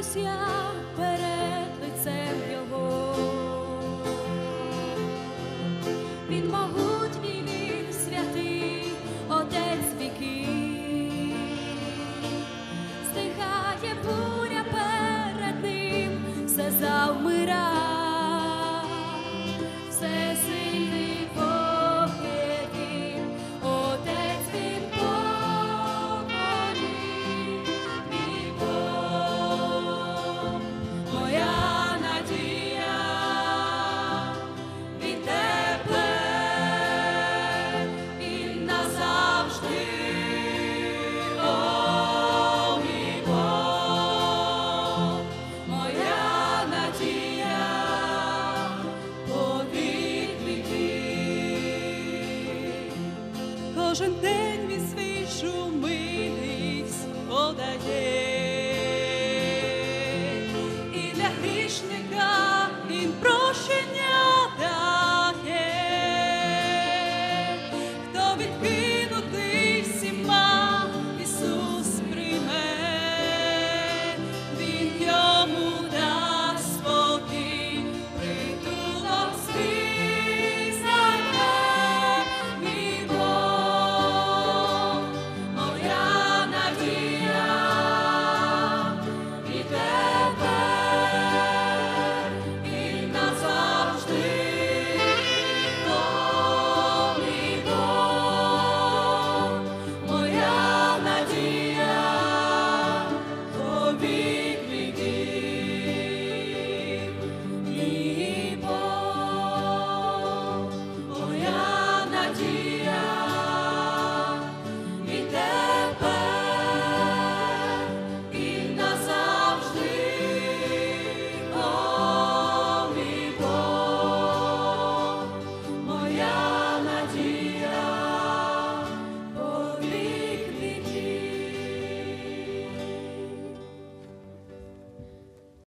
схилюсь я перед лицем Його. Він могутній, Він святий, Отець віків. Стихає буря перед Ним, все завмира. Всесильний Бог є Він, Отець Він помолі, мій Бог, моя надія, Він тепер і назавжди. О, мій Бог, моя надія, повік віків. Кожен день Він свіжу милість подає, і для грішника